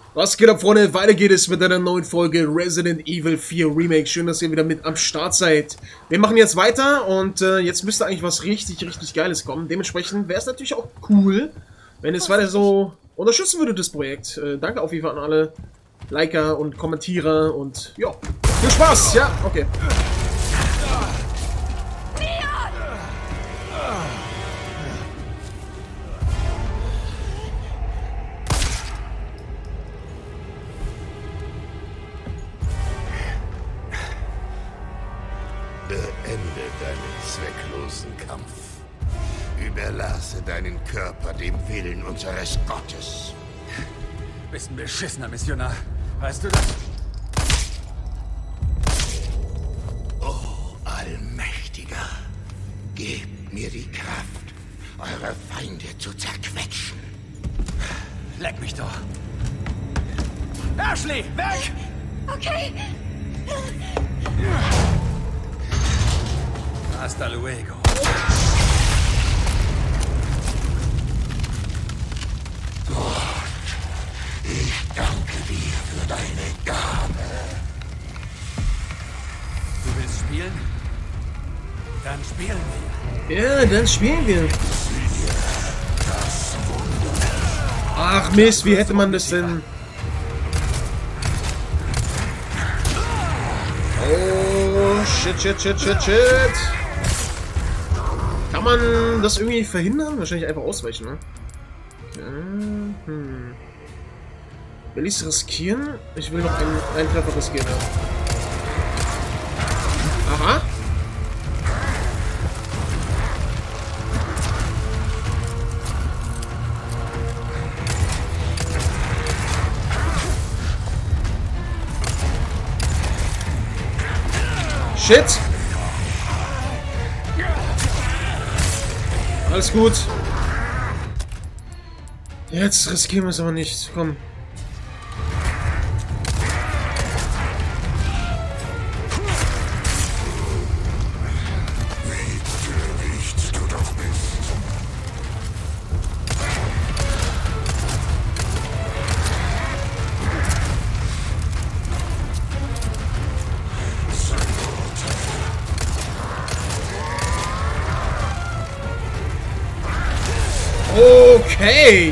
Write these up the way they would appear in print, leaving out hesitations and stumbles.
Was geht ab, Freunde? Weiter geht es mit einer neuen Folge Resident Evil 4 Remake. Schön, dass ihr wieder mit am Start seid. Wir machen jetzt weiter und jetzt müsste eigentlich was richtig Geiles kommen. Dementsprechend wäre es natürlich auch cool, wenn es weiter so unterstützen würde, das Projekt. Danke auf jeden Fall an alle Liker und Kommentierer und ja, viel Spaß! Ja, okay. Beende deinen zwecklosen Kampf. Überlasse deinen Körper dem Willen unseres Gottes. Bist ein beschissener Missionar. Weißt du das? Oh, Allmächtiger, gebt mir die Kraft, eure Feinde zu zerquetschen. Leck mich doch. Ashley, weg! Okay. Hasta luego. Gott, ich danke dir für deine Gabe. Du willst spielen? Dann spielen wir. Ja, dann spielen wir. Ach Mist, wie hätte man das denn... Oh, shit. Kann man das irgendwie verhindern? Wahrscheinlich einfach ausweichen, ne? Will ich es riskieren? Ich will noch einen Treffer riskieren, ja. Aha. Shit! Alles gut. Jetzt riskieren wir es aber nicht. Komm. Okay.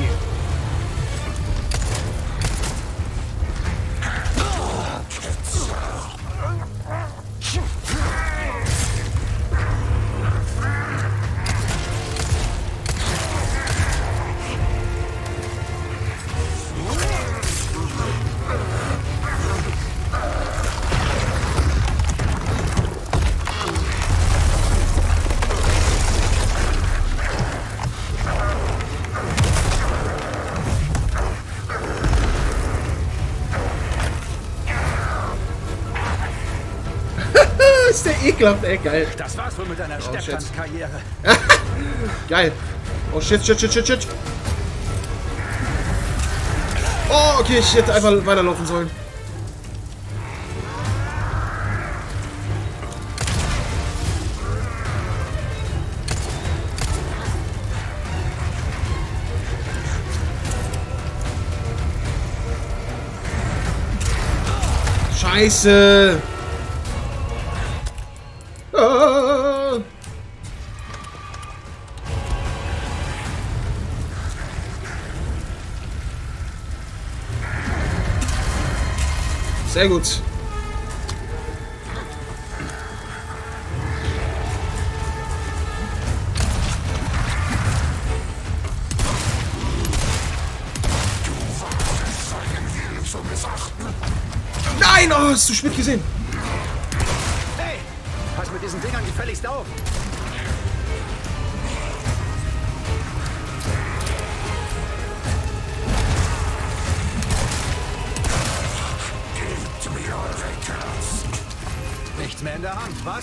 Ist der ekelhaft, ey, geil. Das war's wohl mit deiner Stepptanzkarriere. Geil. Oh, shit. Oh, okay, ich hätte einfach weiterlaufen sollen. Scheiße. Ah. Sehr gut. Nein, oh, hast du spät gesehen. Hey, pass mit diesen Dingern gefälligst auf. Nichts mehr in der Hand, was?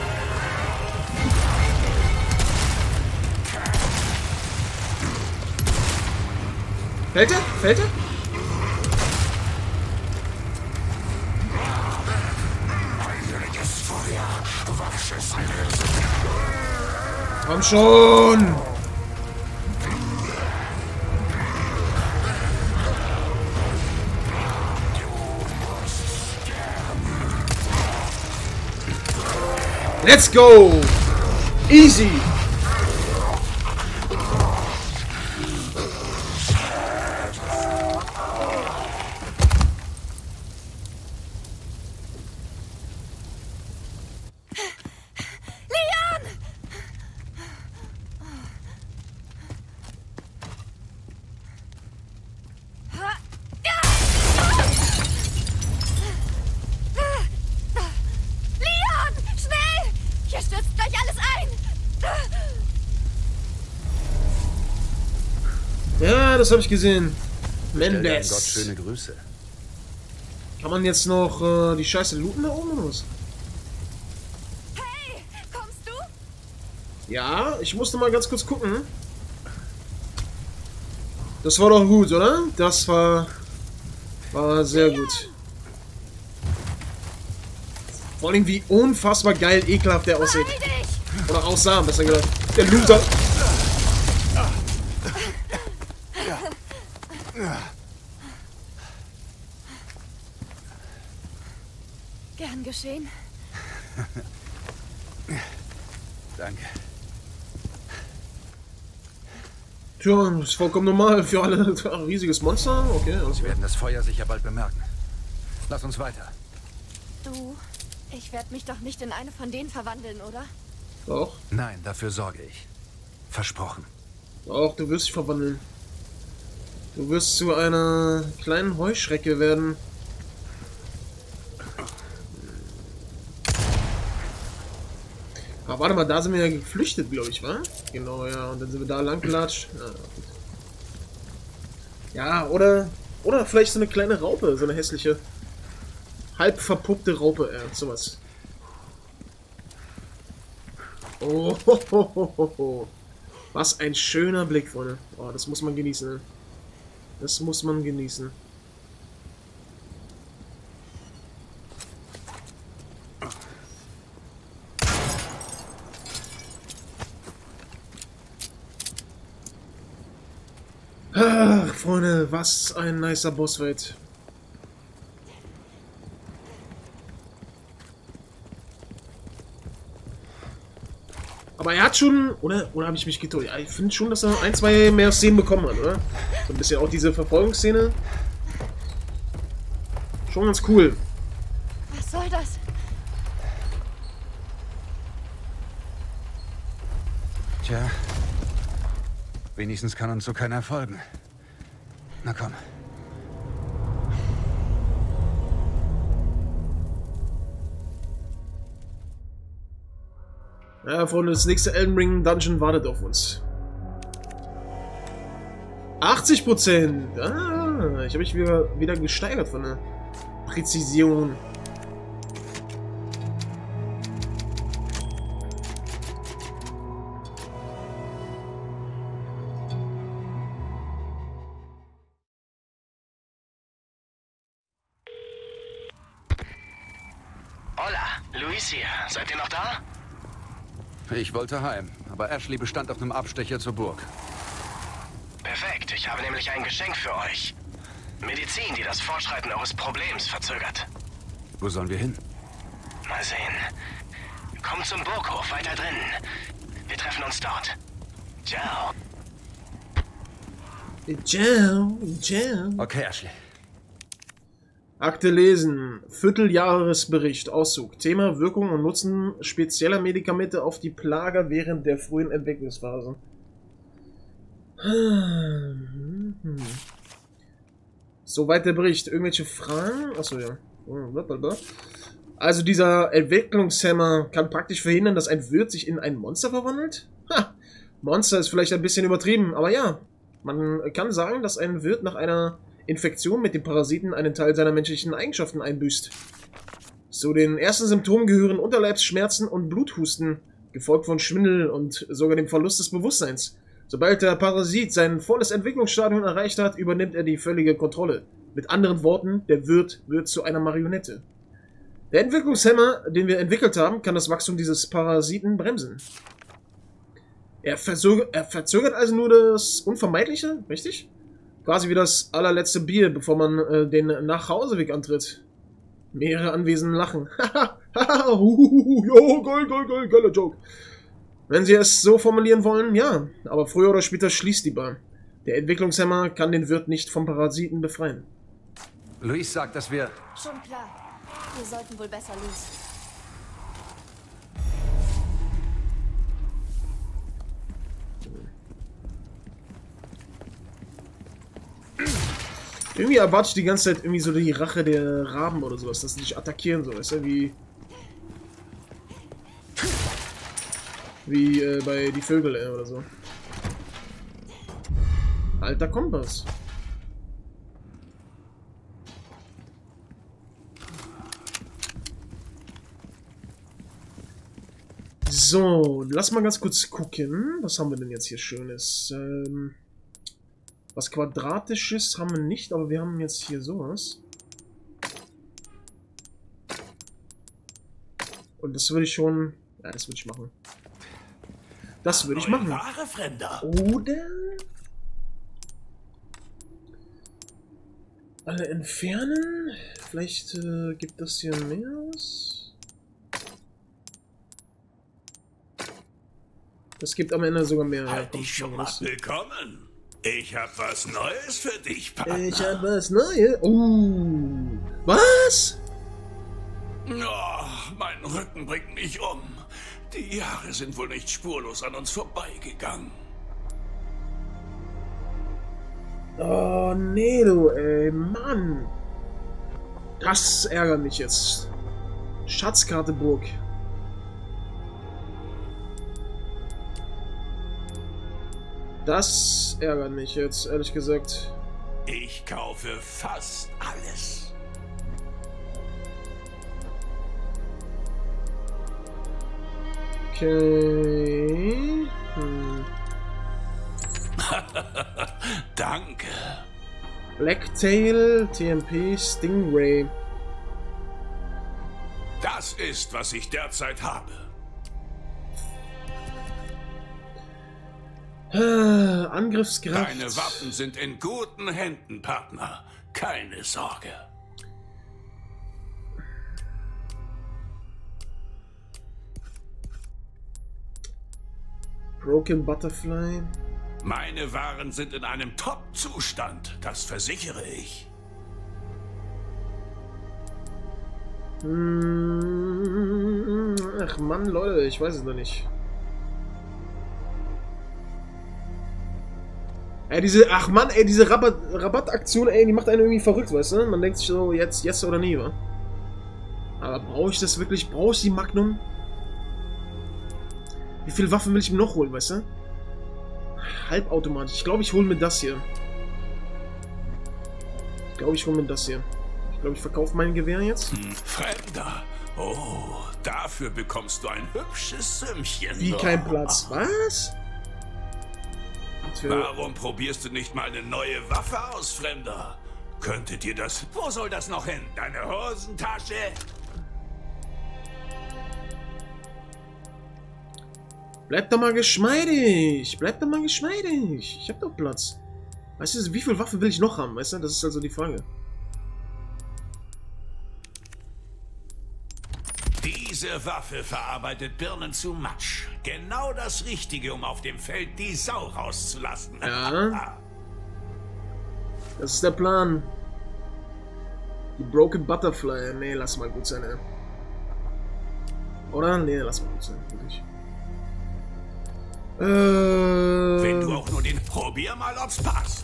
Fällt er? Komm schon! Let's go! Easy! Ja, das habe ich gesehen. Mendes. Gott, schöne Grüße. Kann man jetzt noch die Scheiße looten da oben oder was? Hey, kommst du? Ja, ich musste mal ganz kurz gucken. Das war doch gut, oder? Das war sehr gut. Vor allem wie unfassbar geil, ekelhaft der aussieht. Oder aussah, besser gesagt. Der Loser. Gern geschehen. Danke. Tja, das ist vollkommen normal für alle. Ein riesiges Monster. Okay, alles Sie klar. werden das Feuer sicher bald bemerken. Lass uns weiter. Du, ich werde mich doch nicht in eine von denen verwandeln, oder? Doch, Nein, dafür sorge ich. Versprochen. doch, du wirst dich verwandeln. Du wirst zu einer kleinen Heuschrecke werden. Ah, warte mal, da sind wir ja geflüchtet, glaube ich, wa? Genau, ja, und dann sind wir da lang gelatscht. Ja, oder vielleicht so eine kleine Raupe, so eine hässliche, halb verpuppte Raupe, sowas. Oh, ho, ho, ho, ho, ho. Was ein schöner Blick, Freunde. Oh, das muss man genießen, ne? Das muss man genießen. Ach, Freunde, was ein nicer Bossfight. Aber er hat schon, oder habe ich mich getäuscht? Ja, ich finde schon, dass er ein, zwei mehr Szenen bekommen hat, oder? So ein bisschen auch diese Verfolgungsszene. Schon ganz cool. Was soll das? Tja. Wenigstens kann uns so keiner folgen. Na komm. Ja, Freunde, das nächste Elden Ring Dungeon wartet auf uns. 80%! Ah, ich habe mich wieder gesteigert von der Präzision. Hola, Luis hier. Seid ihr noch da? Ich wollte heim, aber Ashley bestand auf einem Abstecher zur Burg. Perfekt, ich habe nämlich ein Geschenk für euch. Medizin, die das Fortschreiten eures Problems verzögert. Wo sollen wir hin? Mal sehen. Kommt zum Burghof, weiter drinnen. Wir treffen uns dort. Ciao. Ciao, ciao. Okay, Ashley. Akte lesen. Vierteljahresbericht. Auszug. Thema Wirkung und Nutzen spezieller Medikamente auf die Plager während der frühen Entwicklungsphase. Soweit der Bericht. Irgendwelche Fragen? Achso, ja. Also dieser Entwicklungshemmer kann praktisch verhindern, dass ein Wirt sich in ein Monster verwandelt? Ha! Monster ist vielleicht ein bisschen übertrieben, aber ja. Man kann sagen, dass ein Wirt nach einer Infektion mit dem Parasiten einen Teil seiner menschlichen Eigenschaften einbüßt. Zu den ersten Symptomen gehören Unterleibsschmerzen und Bluthusten, gefolgt von Schwindel und sogar dem Verlust des Bewusstseins. Sobald der Parasit sein volles Entwicklungsstadium erreicht hat, übernimmt er die völlige Kontrolle. Mit anderen Worten, der Wirt wird zu einer Marionette. Der Entwicklungshemmer, den wir entwickelt haben, kann das Wachstum dieses Parasiten bremsen. Er verzögert also nur das Unvermeidliche, richtig? Quasi wie das allerletzte Bier, bevor man den Nachhauseweg antritt. Mehrere Anwesende lachen. Haha, jo, geil, geiler Joke. Wenn Sie es so formulieren wollen, ja. Aber früher oder später schließt die Bar. Der Entwicklungshemmer kann den Wirt nicht vom Parasiten befreien. Luis sagt, dass wir... Schon klar. Wir sollten wohl besser los. Irgendwie erwarte ich die ganze Zeit irgendwie so die Rache der Raben oder sowas, dass sie dich attackieren, so, weißt du, wie bei die Vögel oder so. Alter Kompass. So, lass mal ganz kurz gucken. Was haben wir denn jetzt hier Schönes? Was Quadratisches haben wir nicht, aber wir haben jetzt hier sowas. Und das würde ich schon... Ja, das würde ich machen. Das würde ich machen. Ware, Fremder. Oder... Alle entfernen? Vielleicht gibt das hier mehr was? Das gibt am Ende sogar mehr. Halt dich schon mal willkommen. Ich hab was Neues für dich, Partner. Ich hab was Neues. Was? Oh, mein Rücken bringt mich um. Die Jahre sind wohl nicht spurlos an uns vorbeigegangen. Oh, nee, du, ey, Mann. Das ärgert mich jetzt. Schatzkarte Burg. Das ärgert mich jetzt, ehrlich gesagt. Ich kaufe fast alles. Okay. Danke. Blacktail, TMP, Stingray. Das ist, was ich derzeit habe. Angriffskraft. Deine Waffen sind in guten Händen, Partner. Keine Sorge. Broken Butterfly. Meine Waren sind in einem Top-Zustand, das versichere ich. Ach Mann, Leute, ich weiß es noch nicht. Ey, ach Mann, ey, diese Rabattaktion, ey, die macht einen irgendwie verrückt, weißt du? Man denkt sich so, jetzt oder nie, wa? Aber brauche ich das wirklich? Brauche ich die Magnum? Wie viele Waffen will ich mir noch holen, weißt du? Halbautomatisch. Ich glaube, ich hole mir das hier. Ich glaube, ich verkaufe mein Gewehr jetzt. Fremder. Oh, dafür bekommst du ein hübsches Sümmchen. Wie kein Platz. Was? Warum probierst du nicht mal eine neue Waffe aus, Fremder? Könnte dir das... Wo soll das noch hin? Deine Hosentasche? Bleib doch mal geschmeidig. Ich hab doch Platz. Weißt du, wie viel Waffen will ich noch haben? Weißt du, das ist also die Frage. Diese Waffe verarbeitet Birnen zu Matsch. Genau das Richtige, um auf dem Feld die Sau rauszulassen. Ja. Das ist der Plan. Die Broken Butterfly. Nee, lass mal gut sein, ey. Oder? Nee, lass mal gut sein. Wirklich. Wenn du auch nur den... Probier mal, ob's passt.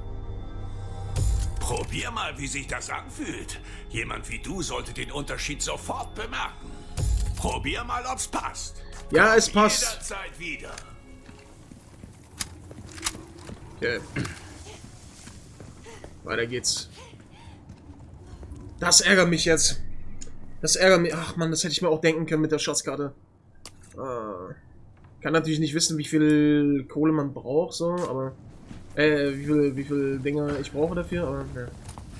Probier mal, wie sich das anfühlt. Jemand wie du sollte den Unterschied sofort bemerken. Probier mal, ob's passt. Ja, es passt. Jederzeit wieder. Okay. Weiter geht's. Das ärgert mich jetzt. Das ärgert mich. Ach man, das hätte ich mir auch denken können mit der Schatzkarte. Kann natürlich nicht wissen, wie viel Kohle man braucht, so, aber... wie viel Dinger ich brauche dafür, aber... Ja.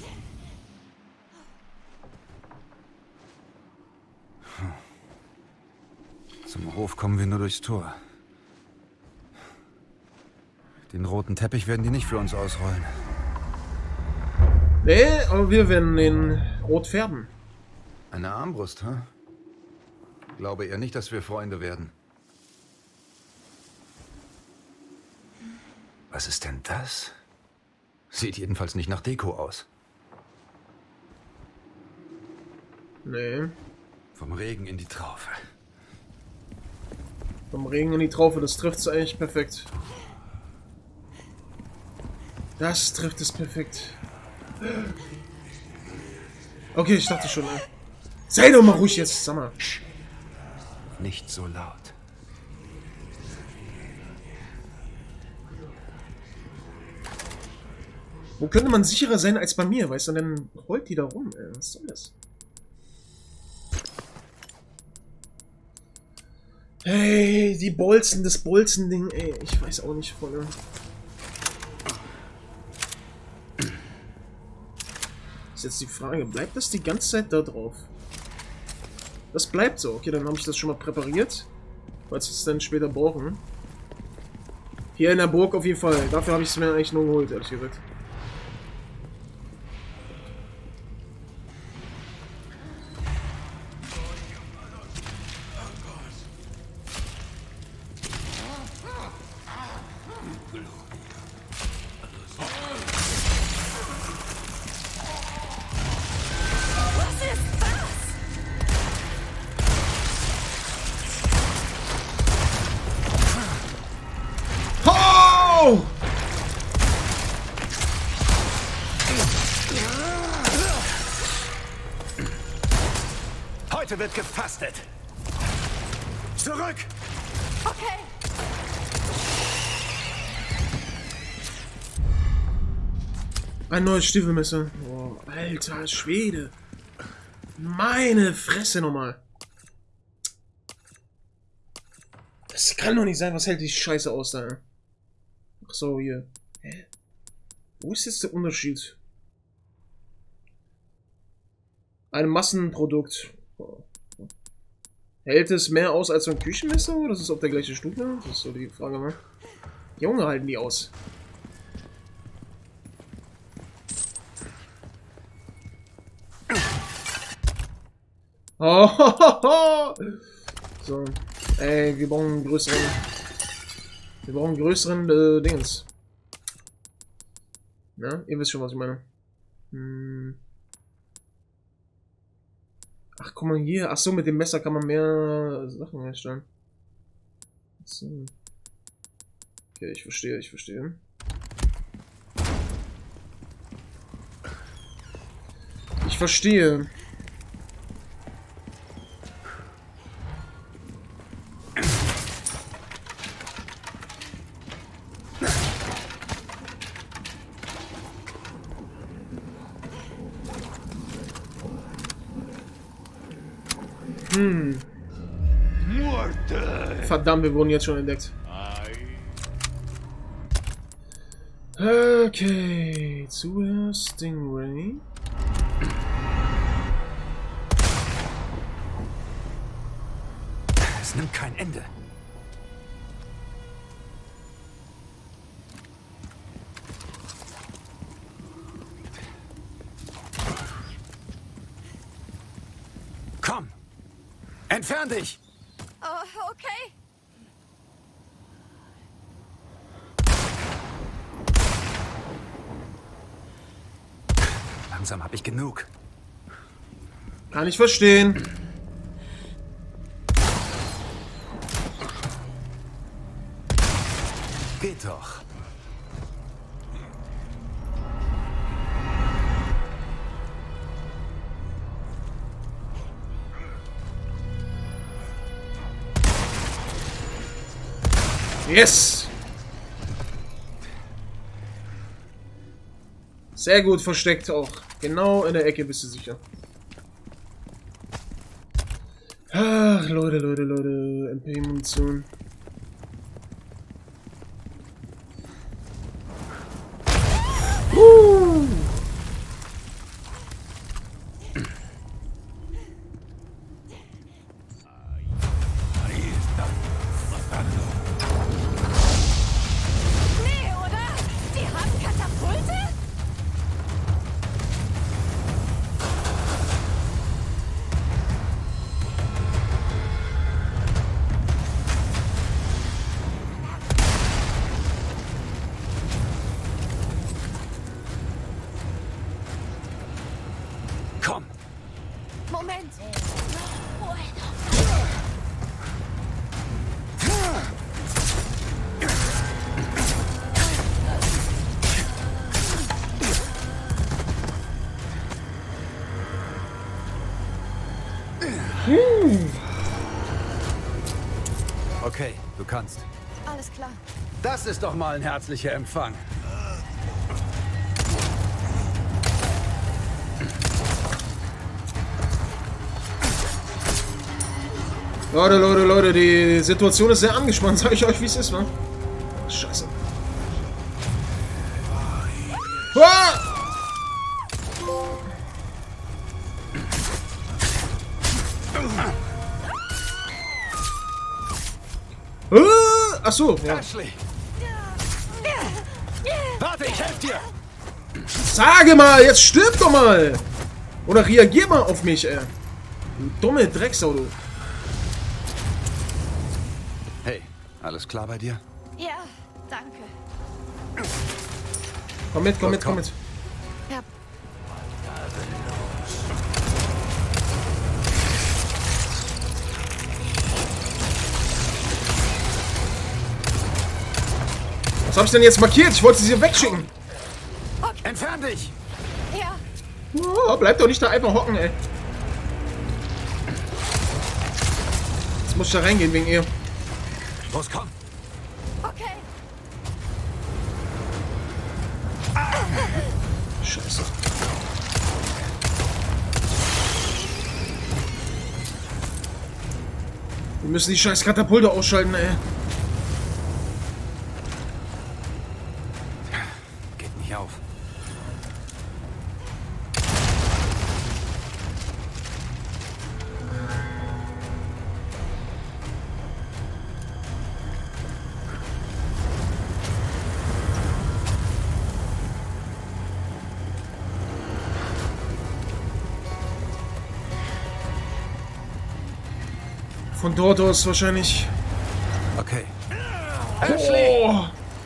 Zum Hof kommen wir nur durchs Tor. Den roten Teppich werden die nicht für uns ausrollen. Nee, aber wir werden den rot färben. Eine Armbrust, hä? Glaube eher nicht, dass wir Freunde werden. Was ist denn das? Sieht jedenfalls nicht nach Deko aus. Nee. Vom Regen in die Traufe. Vom Regen in die Traufe, das trifft es eigentlich perfekt. Das trifft es perfekt. Okay, ich dachte schon, ey. Sei doch mal ruhig jetzt, sag mal. Nicht so laut. Wo könnte man sicherer sein als bei mir, weißt du? Dann heult die da rum, ey. Was soll das? Hey, die Bolzen, das Bolzen-Ding, ey. Ich weiß auch nicht voll. Ist jetzt die Frage, bleibt das die ganze Zeit da drauf? Das bleibt so. Okay, dann habe ich das schon mal präpariert. Falls wir es dann später brauchen. Hier in der Burg auf jeden Fall. Dafür habe ich es mir eigentlich nur geholt, ehrlich gesagt. Heute wird gefastet. Zurück! Okay. Ein neues Stiefelmesser. Oh, alter Schwede. Meine Fresse nochmal. Das kann doch nicht sein. Was hält die Scheiße aus da? Ach so, hier. Hä? Wo ist jetzt der Unterschied? Ein Massenprodukt. Hält es mehr aus als so ein Küchenmesser? Oder ist es auf der gleichen Stufe? Das ist so die Frage, ne? Junge, halten die aus. Oh, so. Ey, wir brauchen einen größeren. Wir brauchen einen größeren Dingens. Ja, ihr wisst schon, was ich meine. Ach, guck mal hier. Ach so, mit dem Messer kann man mehr Sachen herstellen. So. Okay, ich verstehe, ich verstehe. Ich verstehe. Verdammt, wir wurden jetzt schon entdeckt. Okay, zuerst Stingray. Es nimmt kein Ende. Komm! Entfern dich! Oh, okay. Langsam habe ich genug. Kann ich verstehen. Geht doch. Yes! Sehr gut versteckt auch. Genau in der Ecke bist du sicher. Ach, Leute, Leute, Leute. MP-Munition. Nee, oder? Die haben Katapulte? Moment. Okay, du kannst. Alles klar. Das ist doch mal ein herzlicher Empfang. Leute, die Situation ist sehr angespannt, sage ich euch, wie es ist, wa? Scheiße. Ah! Ach so, ja. Ashley! Warte, ich helfe dir! Sage mal, jetzt stirb doch mal! Oder reagier mal auf mich, ey. Du dumme Drecksau, du. Hey, alles klar bei dir? Ja, danke. Komm mit, komm mit, komm mit. Ja. Was hab ich denn jetzt markiert? Ich wollte sie hier wegschicken. Entfern dich! Ja. Oh, bleib doch nicht da einfach hocken, ey. Jetzt muss ich da reingehen wegen ihr. Los, komm! Okay. Scheiße. Wir müssen die scheiß Katapulte ausschalten, ey. Geht nicht auf. Von dort aus wahrscheinlich. Okay. Oh.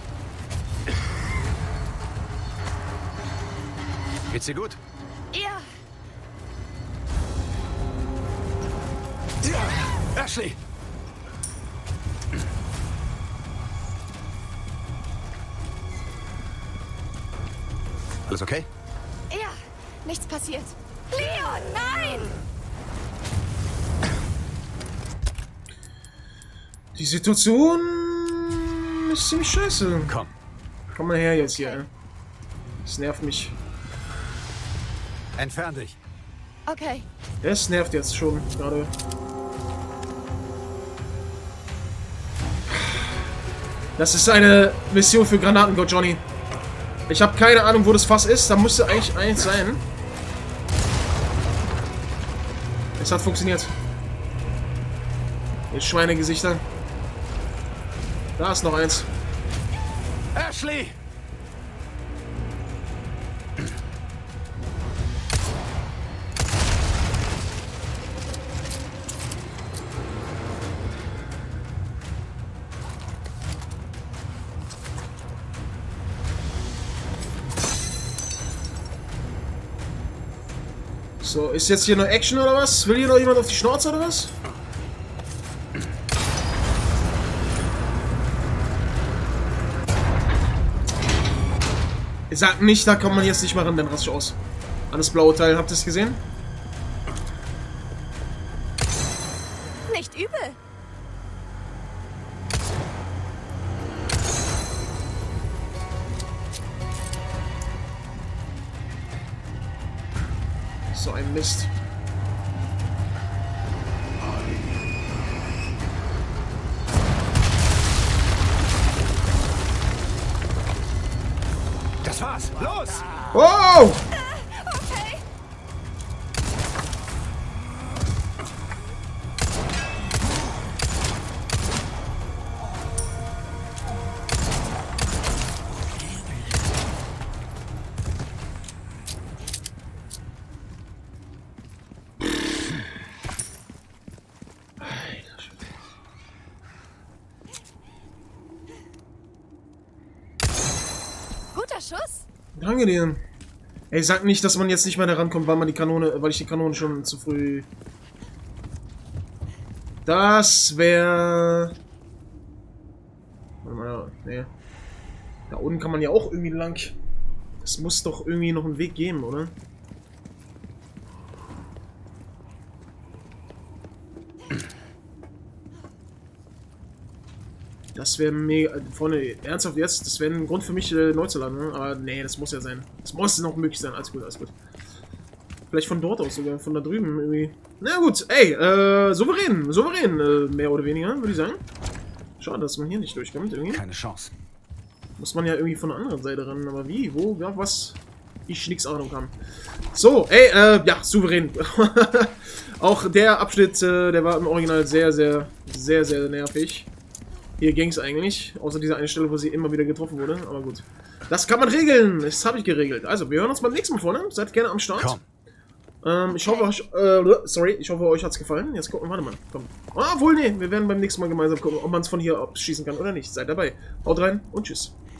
Geht's dir gut? Ja. Ashley! Alles okay? Ja. Nichts passiert. Leon, nein! Die Situation ist ziemlich scheiße. Komm. Komm mal her jetzt hier, ey. Das nervt mich. Entfern dich. Okay. Das nervt jetzt schon gerade. Das ist eine Mission für Granatengott, Johnny. Ich habe keine Ahnung, wo das Fass ist. Da müsste eigentlich eins sein. Es hat funktioniert. Ihr Schweinegesichter. Da ist noch eins. Ashley! So, ist jetzt hier nur Action oder was? Will hier noch jemand auf die Schnauze oder was? Sagt nicht, da kommt man jetzt nicht mal ran, dann raste ich aus. An das blaue Teil, habt ihr es gesehen? Nicht übel. So ein Mist. Das war's! Los! Wow! Okay. Guter Schuss. Danke dir. Ey, sag nicht, dass man jetzt nicht mehr da rankommt, weil ich die Kanone schon zu früh... Das wäre... Warte mal, nee. Da unten kann man ja auch irgendwie lang. Es muss doch irgendwie noch einen Weg geben, oder? Das wäre mega... Freunde, ernsthaft jetzt? Das wäre ein Grund für mich, neu zu laden, ne? Aber nee, das muss ja sein. Das muss noch möglich sein. Alles gut, alles gut. Vielleicht von dort aus sogar, von da drüben irgendwie. Na gut, ey, souverän, mehr oder weniger, würde ich sagen. Schade, dass man hier nicht durchkommt, irgendwie. Keine Chance. Muss man ja irgendwie von der anderen Seite ran, aber wie, wo, ja, was? Ich nix Ahnung haben. So, ey, ja, souverän. Auch der Abschnitt, der war im Original sehr, sehr nervig. Hier ging es eigentlich, außer dieser eine Stelle, wo sie immer wieder getroffen wurde, aber gut. Das kann man regeln, das habe ich geregelt. Also, wir hören uns beim nächsten Mal vorne, seid gerne am Start. Komm. Ich hoffe, euch hat's gefallen. Jetzt gucken, warte mal, komm. Ah, wohl, nee, wir werden beim nächsten Mal gemeinsam gucken, ob man es von hier abschießen kann oder nicht. Seid dabei. Haut rein und tschüss.